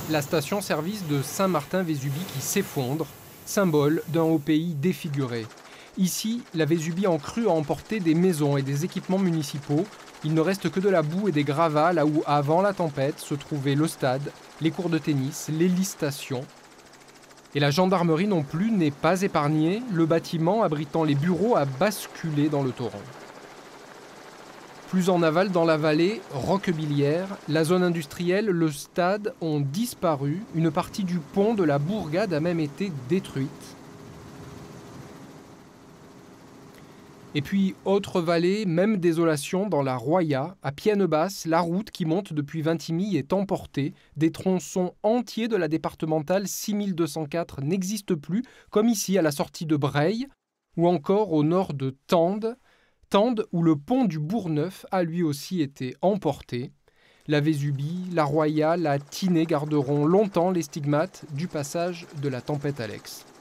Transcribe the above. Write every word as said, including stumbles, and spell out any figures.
La station-service de Saint-Martin-Vésubie qui s'effondre, symbole d'un haut pays défiguré. Ici, la Vésubie en crue a emporté des maisons et des équipements municipaux. Il ne reste que de la boue et des gravats là où, avant la tempête, se trouvaient le stade, les cours de tennis, l'hélice-station. Et la gendarmerie non plus n'est pas épargnée. Le bâtiment abritant les bureaux a basculé dans le torrent. Plus en aval, dans la vallée, Roquebillière, la zone industrielle, le stade ont disparu. Une partie du pont de la bourgade a même été détruite. Et puis, autre vallée, même désolation dans la Roya. À Pienne-Basse, la route qui monte depuis Vintimille est emportée. Des tronçons entiers de la départementale six mille deux cent quatre n'existent plus, comme ici à la sortie de Breil, ou encore au nord de Tende. Tende, où le pont du Bourgneuf a lui aussi été emporté. La Vésubie, la Roya, la Tinée garderont longtemps les stigmates du passage de la tempête Alex.